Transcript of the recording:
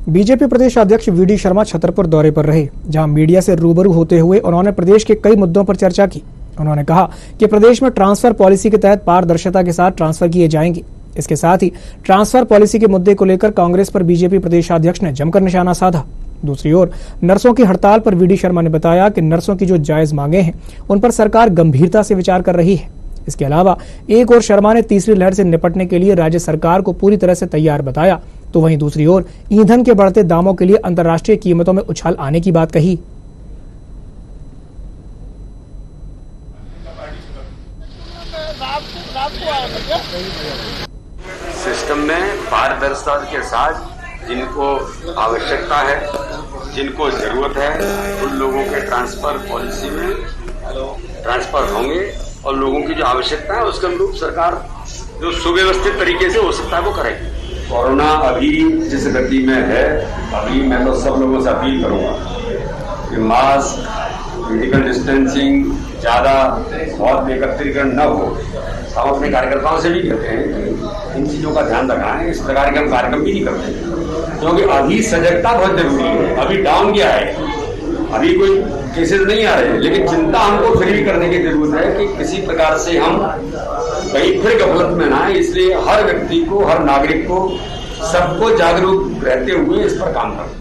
BJP प्रदेश अध्यक्ष VD Sharma Chhatarpur दौरे पर रहे, जहां मीडिया से रूबरू होते हुए उन्होंने प्रदेश के कई मुद्दों पर चर्चा की। उन्होंने कहा कि प्रदेश में ट्रांसफर पॉलिसी के तहत पारदर्शिता के साथ ट्रांसफर किए जाएंगे। इसके साथ ही ट्रांसफर पॉलिसी के मुद्दे को लेकर कांग्रेस पर बीजेपी प्रदेशाध्यक्ष ने जमकर निशाना साधा। दूसरी ओर नर्सों की हड़ताल पर वीडी शर्मा ने बताया कि नर्सों की जो जायज मांगे हैं उन पर सरकार गंभीरता से विचार कर रही है। इसके अलावा एक और शर्मा ने तीसरी लहर से निपटने के लिए राज्य सरकार को पूरी तरह से तैयार बताया, तो वहीं दूसरी ओर ईंधन के बढ़ते दामों के लिए अंतर्राष्ट्रीय कीमतों में उछाल आने की बात कही। सिस्टम में पारदर्शिता के साथ जिनको आवश्यकता है, जिनको जरूरत है, उन लोगों के ट्रांसफर पॉलिसी में ट्रांसफर होंगे और लोगों की जो आवश्यकता है उसके अनुरूप सरकार जो सुव्यवस्थित तरीके से हो सकता है वो करेगी। कोरोना अभी जिस गति में है, अभी मैं तो सब लोगों से अपील करूंगा कि मास्क, फिजिकल डिस्टेंसिंग, ज्यादा बहुत एकत्रीकरण न हो। हम अपने कार्यकर्ताओं से भी कहते हैं कि इन चीजों का ध्यान रखना है। इस प्रकार के हम कार्यक्रम भी नहीं करते क्योंकि अभी सजगता बहुत जरूरी है। अभी डाउन गया है, अभी कोई केसेस नहीं आ रहे हैं, लेकिन चिंता हमको फिर भी करने की जरूरत है कि किसी प्रकार से हम कहीं फिर गफलत में ना आए। इसलिए हर व्यक्ति को, हर नागरिक को, सबको जागरूक रहते हुए इस पर काम करना।